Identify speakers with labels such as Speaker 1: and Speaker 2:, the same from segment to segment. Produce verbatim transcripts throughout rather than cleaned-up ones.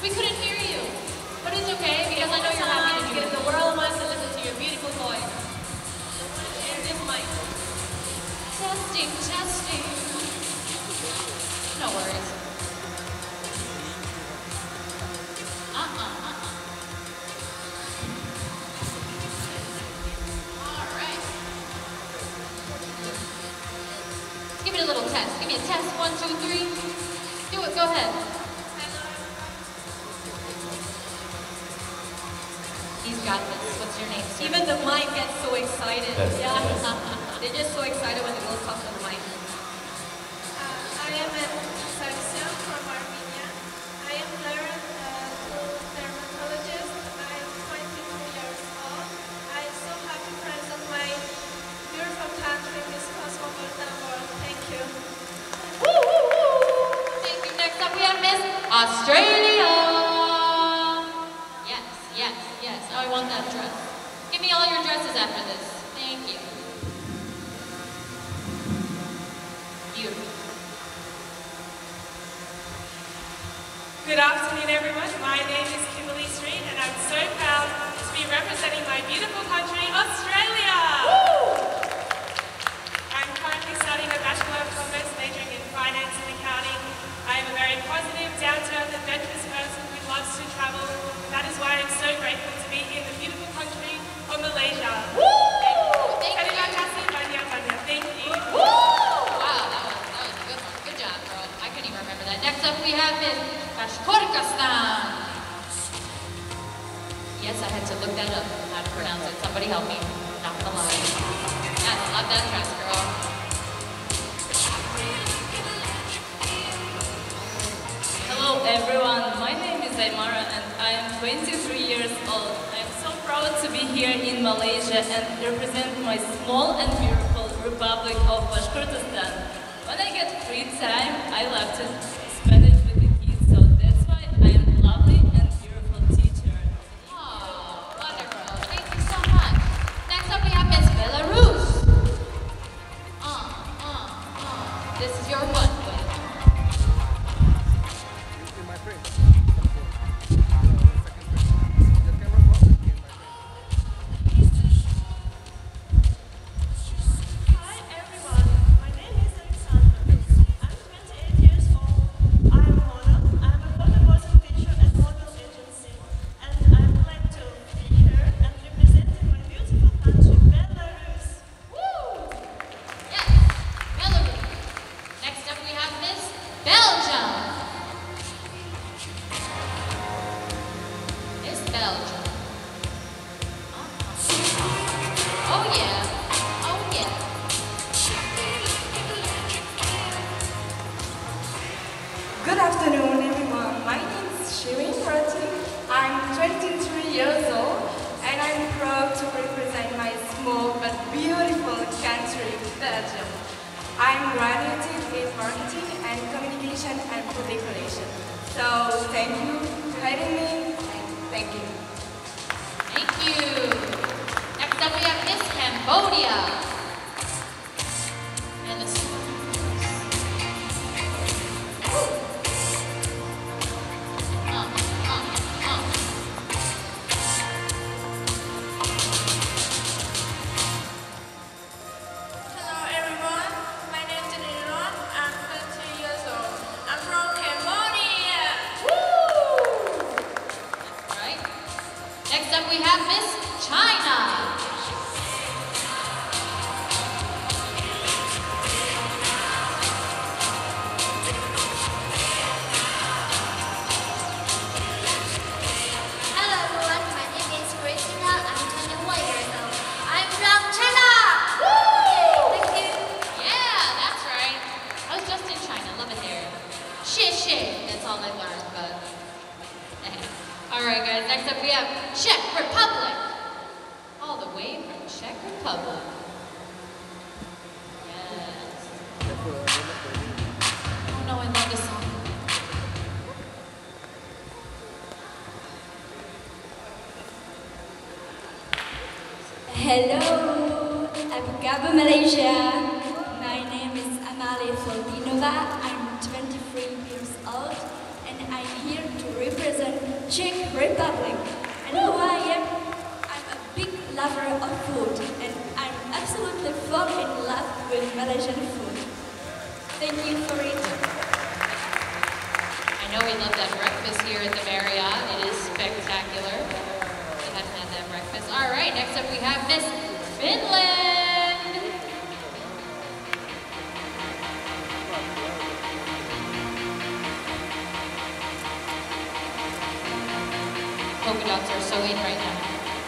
Speaker 1: We couldn't hear you. But it's okay, because I know you're happy to do it. The world wants to listen to your beautiful voice. And this mic. Testing, testing. No worries. Uh-uh, uh-uh. All right. Let's give it a little test. Give me a test. One, two, three. Do it. Go ahead. He's got this. What's your name, sir? Even the mic gets so excited.
Speaker 2: Yes,
Speaker 1: yeah.
Speaker 2: yes.
Speaker 1: They're just so excited when the girls talk to the mic.
Speaker 3: Uh, I am Sejuta from Armenia. I am learned uh, dermatologist. I am twenty-two years old. I am so happy to present my beautiful country, Miss Cosmopolitan World. Thank you.
Speaker 1: Woo, woo, woo. Thank you. Next up we have Miss Australia. Yes, yes, yes. Oh, I want that dress. Give me all your dresses after this. Thank you. Beautiful.
Speaker 4: Good afternoon, everyone. My name is Kimberly Street, and I'm so proud to be representing my beautiful country, Australia. Woo! I'm currently studying a Bachelor of Commerce, majoring in Finance and Accounting. I am a very positive, down-to-earth, adventurous person who loves to travel. That is why I'm so grateful to be here in the beautiful country of Malaysia. Woo!
Speaker 1: Thank you.
Speaker 4: Thank you.
Speaker 1: Woo! Wow, that was, that was a good one. Good job, girl. I couldn't even remember that. Next up we have Miss Bashkortostan. Yes, I had to look that up, how to pronounce it. Somebody help me. Not gonna lie. Yes, love that dress, girl.
Speaker 5: Hello everyone, my name is Aymara and I am twenty-three years old. I am so proud to be here in Malaysia and represent my small and beautiful Republic of Bashkortostan. When I get free time, I love to spend it with the kids, so that's why I am a lovely and beautiful teacher.
Speaker 1: Oh, wonderful. Thank you so much. Next up we have Miss Belarus. Uh, uh, uh. This is your one.
Speaker 6: Good afternoon, everyone. My name is Marriott. I'm twenty-three years old, and I'm proud to represent my small but beautiful country, Belgium. I'm graduated in marketing and communication and public relations. So thank you for having me, and thank you.
Speaker 1: Thank you. Next up we have Miss Cambodia. And the Next up we have Miss China.
Speaker 7: Hello everyone, my name is Christina. I'm twenty-one years old. I'm from China.
Speaker 1: Woo!
Speaker 7: Thank you.
Speaker 1: Yeah, that's right. I was just in China. Love it there. Shit, shit. That's all I learned, but. Alright guys, next up we have Czech Republic. All the way from Czech Republic. Yes. Oh no, I love this song.
Speaker 8: Hello, I'm Gabo, Malaysia. My name is Amalie Foldinova. I'm twenty-three years old and I'm here to represent Czech Republic. And who I am? I'm a big lover of food, and I'm absolutely fall in love with Malaysian food. Thank you for it.
Speaker 1: I know we love that breakfast here at the Marriott. It is spectacular. We haven't had that breakfast. All right, next up we have Miss Finland. Polka dots are so in right now.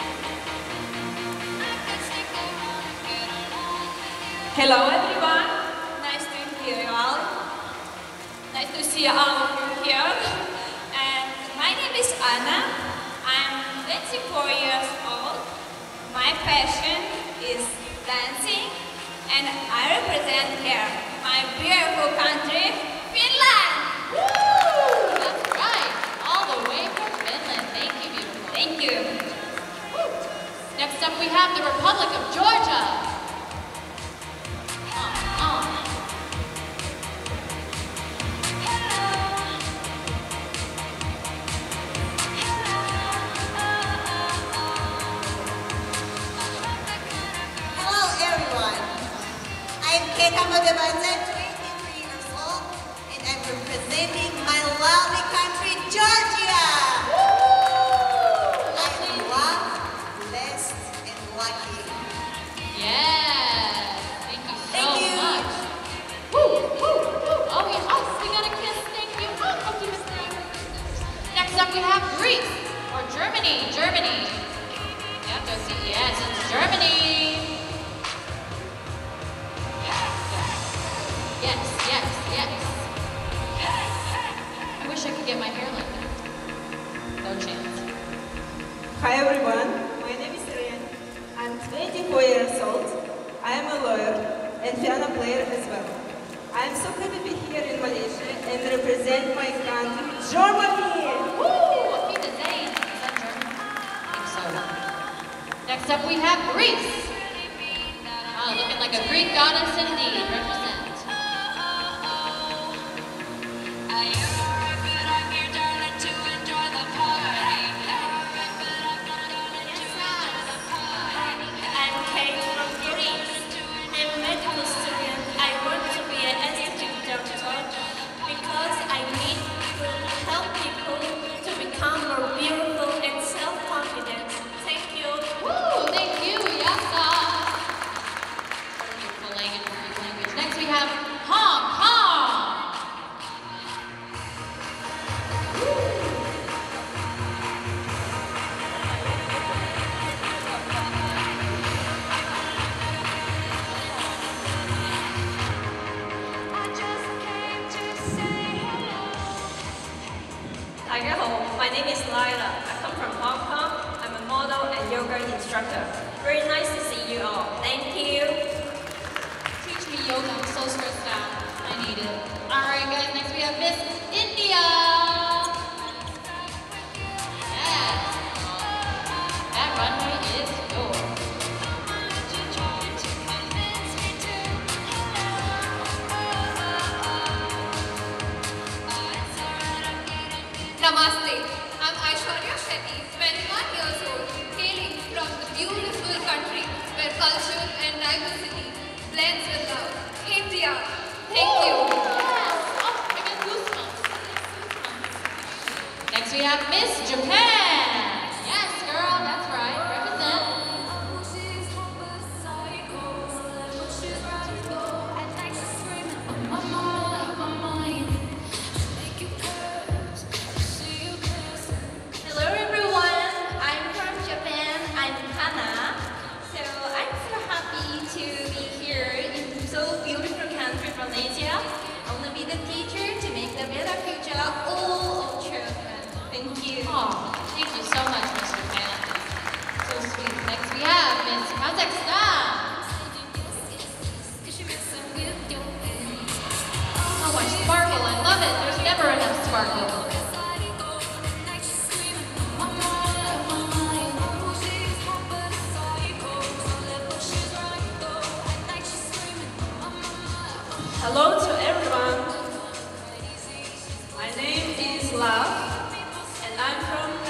Speaker 2: Hello everyone, nice to hear you all. Nice to see all of you here. And my name is Anna. I'm twenty-four years old. My passion is dancing, and I represent here my beautiful country, Finland.
Speaker 1: Woo! That's right, all the way from Finland. Thank you, beautiful.
Speaker 2: Thank you.
Speaker 1: Woo. Next up we have the Republic of Georgia.
Speaker 9: twenty-three years old, and I'm representing my lovely country, Georgia. I'm loved, blessed, and lucky.
Speaker 1: Yes, thank you so
Speaker 9: Thank you.
Speaker 1: much. Woo, woo, woo. Oh, yeah. Oh, we got a kiss. Thank you. Oh, thank you, Miss Green. Next up, we have Greece or Germany. Germany. Yeah, go see. Yes, it's Germany. Yes, yes, yes. I wish I could get my hair like that. No chance.
Speaker 10: Hi everyone, my name is Ren. I'm twenty-four years old. I am a lawyer and piano player as well. I am so happy to be here in Malaysia and represent my country, Germany!
Speaker 1: Woo! Auf Wiedersehen. Is that German? I think so. Next up we have Greece. Oh, looking like a Greek goddess indeed. Represent.
Speaker 2: My name is Lila. I come from Hong Kong. I'm a model and yoga instructor. Very nice to see you all. Thank you.
Speaker 1: Teach me yoga. I'm so stressed out. I need it. All right, guys. Next we have Miss India. Yes. That runway is yours.
Speaker 11: Namaste. I'm Aishwarya Shetty, twenty-one years old, hailing from the beautiful country where culture and diversity blends with love, India. Thank you.
Speaker 1: Yes. Oh, I got goosebumps. Next we have Miss Japan. Yes, girl, that's right. Represent.
Speaker 2: Hello everyone. I'm from Japan. I'm Hana. So I'm so happy to be here in so beautiful country, Malaysia. I want to be the teacher to make the better future all of children. Thank you.
Speaker 1: Oh, thank you so much, Miss Japan. So sweet. Next we have Miss Kazakhstan. So much sparkle. I love it. There's never enough sparkle.
Speaker 10: Hello to everyone. My name is Love, and I'm from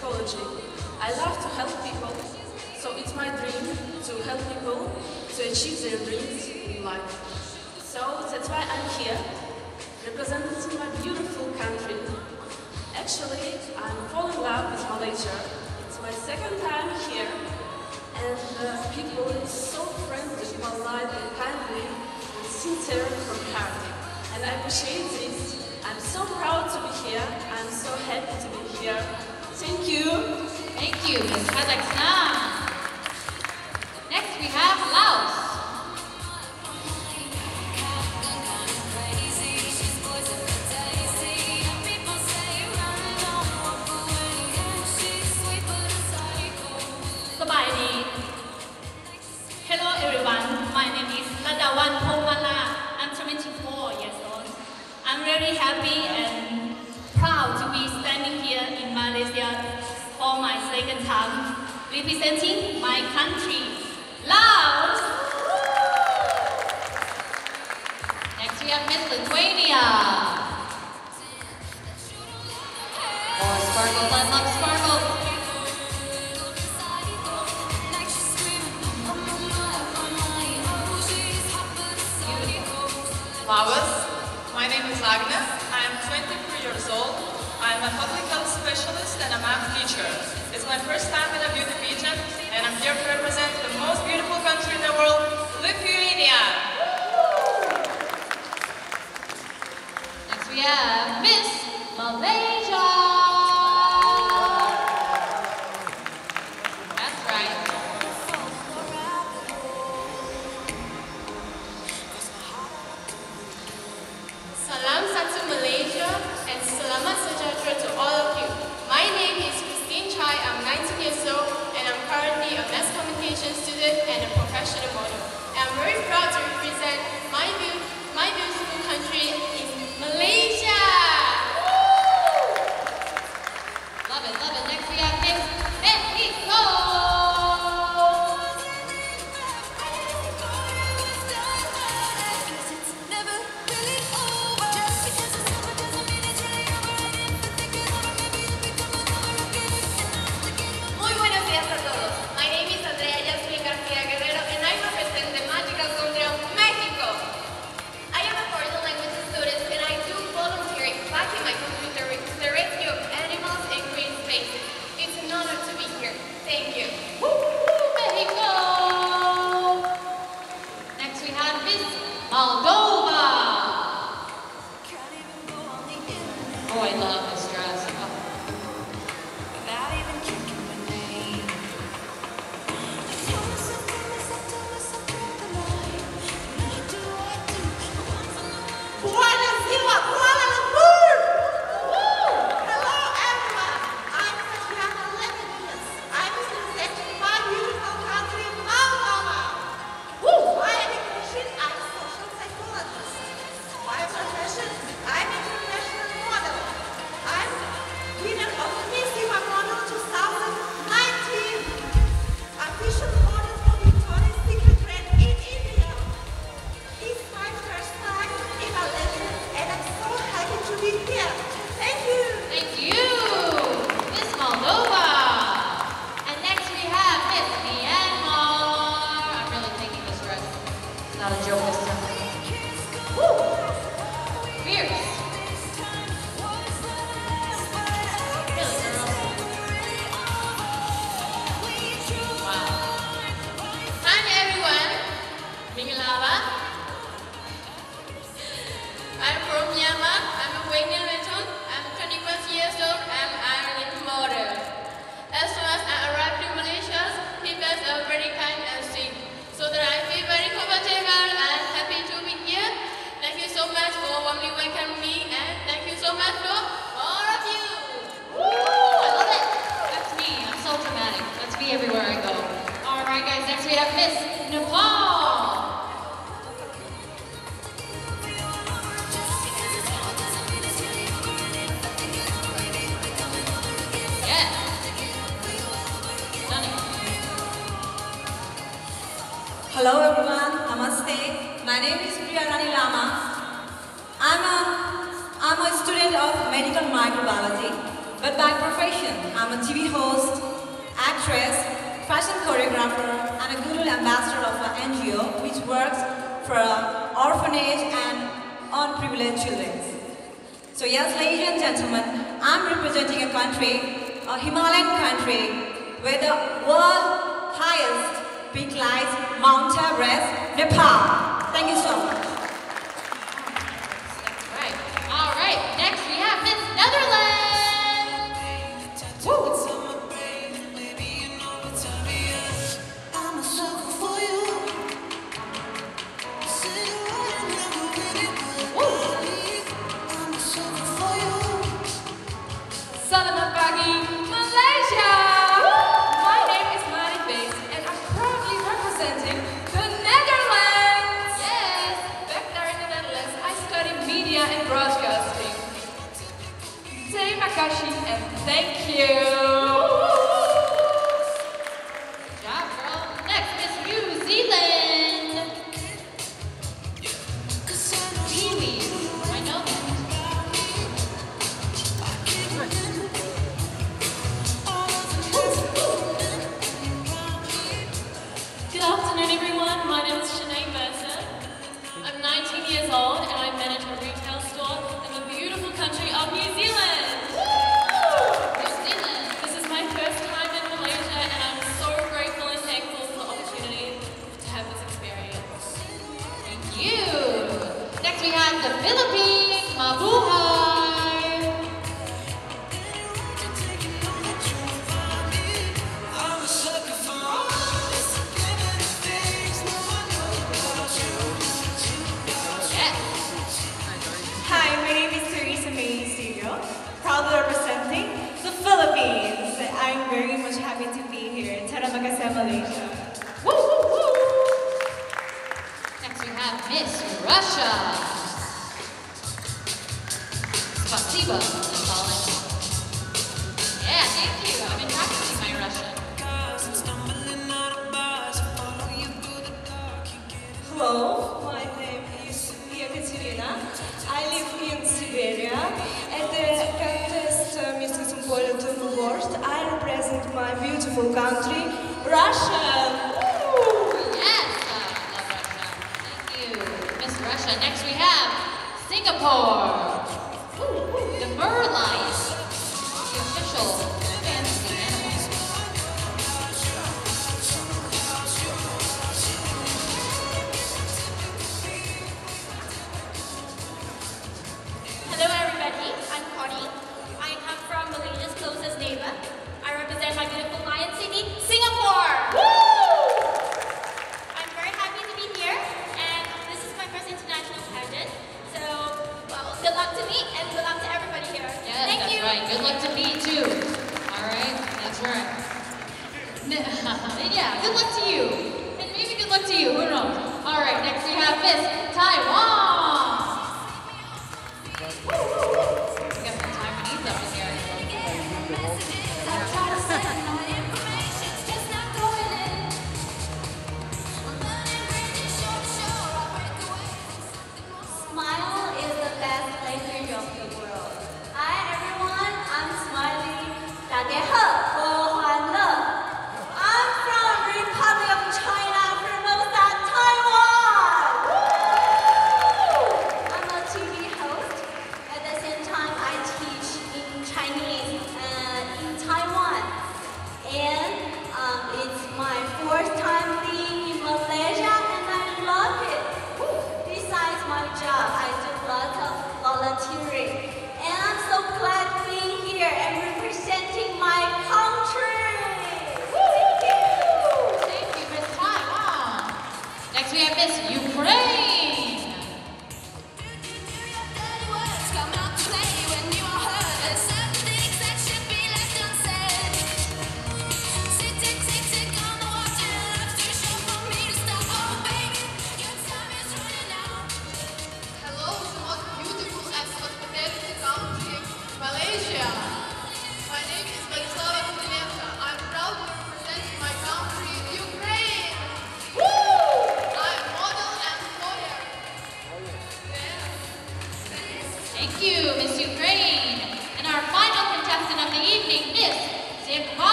Speaker 12: psychology. I love to help people, so it's my dream to help people to achieve their dreams in life. So that's why I'm here, representing my beautiful country. Actually, I'm falling in love with Malaysia. It's my second time here, and the people are so friendly, polite, and kindly, and sincere from heart. And I appreciate this. I'm so proud to be here. I'm so happy to be here. Thank you.
Speaker 1: Thank you, Miss Kazakhstan. Next we have Laos.
Speaker 5: Hello everyone, my name is Ladawan Pomala. I'm twenty-four years old. I'm very happy and proud to be standing here in Malaysia for my second time, representing my country, Laos.
Speaker 1: Next we have Miss Lithuania. More sparkles, I love sparkles.
Speaker 13: Flowers. My name is Agnes. I am twenty-three years old. I am a public health specialist and a math teacher. It's my first time in a beauty pageant, and I'm here to represent the most beautiful country in the world, Lithuania.
Speaker 1: Next we have Miss Malaysia. That's right.
Speaker 14: Salam satu Malaysia and selamat sejahtera to all of you. My name is Christine Chai. I'm nineteen years old and I'm currently a mass communication student and a professional model. And I'm very proud to represent my, be my beautiful country in Malaysia.
Speaker 1: Love it, love it. Next we have Miss Mexico.
Speaker 14: Muy buenos días a todos. My name is atthe and I represent the magical country of Mexico. I am a foreign language student and I do volunteering back in my country to the rescue of animals and green spaces. It's an honor to be here. Thank you.
Speaker 1: Mexico. Next we have Miss Moldova. Oh, I love this dress. Oh.
Speaker 9: Buenos dias, Kuala Lumpur! Hello everyone, I'm Tatiana Levinas. I'm representing my beautiful country, Moldova. My education, I'm a social psychologist. My profession, I'm an international model. I'm winner of Miss Model twenty nineteen. Official model for Victoria's Secret brand in India. It's my first time in Malaysia and I'm so happy to be here. Thank you.
Speaker 1: Thank you, Miss Moldova. And next we have Miss Myanmar. I'm really taking this dress. It's not a joke this time. Woo! Fierce. Really, girl. Wow.
Speaker 14: Hi everyone. Minglawa. I'm from Myanmar. I'm a Wayne Leton. I'm twenty-one years old and I'm a little model. As soon as I arrived in Malaysia, people are very kind and sweet. So that I feel very comfortable and happy to be here. Thank you so much for warmly welcoming me and thank you so much for all of you.
Speaker 1: Woo! I love it. That's me. I'm so dramatic. That's me everywhere I go. All right, guys. Next we have Miss Nepal. Yeah. Stunning.
Speaker 15: Hello everyone, Namaste. My name is Priyanani Lama. I'm a, I'm a student of medical microbiology, but by profession, I'm a T V host actress, fashion choreographer, and a Guru ambassador of an N G O which works for uh, orphanage and unprivileged children. So yes, ladies and gentlemen, I'm representing a country, a Himalayan country, where the world's highest peak lies Mount Everest, Nepal. Thank you so much.
Speaker 1: Right. All right. Next we have Miss Netherlands. Woo.
Speaker 16: Selamat pagi, Malaysia! My name is Marriott, and I'm proudly representing the Netherlands! Yes! Back there in the Netherlands, I study media and broadcasting. Terima kasih and thank you!
Speaker 1: Good job, girl. Next, Miss New Zealand. Kiwi. I know that.
Speaker 16: Good afternoon, everyone. My name is Sinead Mercer. I'm nineteen years old and I manage a retail store in the beautiful country of New Zealand. New Zealand. This is my first time in Malaysia and I'm so grateful and thankful for the opportunity to have this experience.
Speaker 1: Thank you. Next we have the Philippines. Mabuhay.
Speaker 17: Hi, my name is Teresa May Sirio, proudly representing the Philippines. I'm very much happy to be here in Taramagasa, Malaysia.
Speaker 1: Woo, woo, woo. Next we have Miss Russia. Spasiba, I'm calling. Yeah, thank you. I've been practicing my Russian.
Speaker 17: Hello, my name is Ekaterina. I live in Siberia. At the contest uh, Miss Cosmopolitan World, I represent my beautiful country, Russia. Woo!
Speaker 1: Yes, uh, I love Russia. Thank you, Miss Russia. Next we have Singapore. Woo, woo. The Merlion, the official fantasy animal.
Speaker 18: Hello everybody, I'm Connie. I come from Malaysia's closest neighbor. I represent my beautiful lion city, Singapore! Woo! I'm very happy to be here, and this is my first international pageant. So, well, good luck to me, and good luck to everybody here.
Speaker 1: Yes,
Speaker 18: Thank
Speaker 1: that's
Speaker 18: you.
Speaker 1: right. Good luck to me too. All right, that's right. Yeah, good luck to you. And maybe good luck to you, who knows? All right, next we have Miss Taiwan. We got some Taiwanese up in here.
Speaker 7: Smile is the best language of the world. Hi everyone, I'm Smiley. 大家好，我欢乐。I'm from Republic of China, Formosa, Taiwan.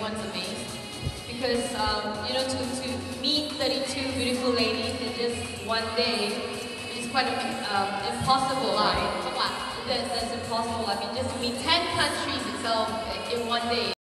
Speaker 1: everyone's amazed. Because, um, you know, to, to meet thirty-two beautiful ladies in just one day is quite um, impossible, right? That, that's impossible. I mean, just to meet ten countries itself in one day.